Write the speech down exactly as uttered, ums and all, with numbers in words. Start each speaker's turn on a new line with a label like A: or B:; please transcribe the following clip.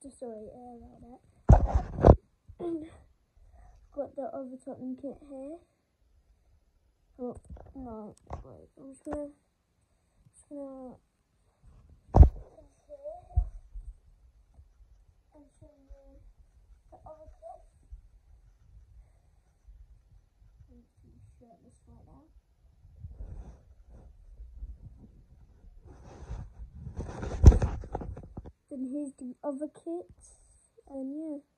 A: Just sorry, uh, about that. Got the other Tottenham kit here. Oh, no, wait, I'm just gonna, just gonna here and show you the other kit. I'm shirtless right now. Then here's the other kit, and yeah.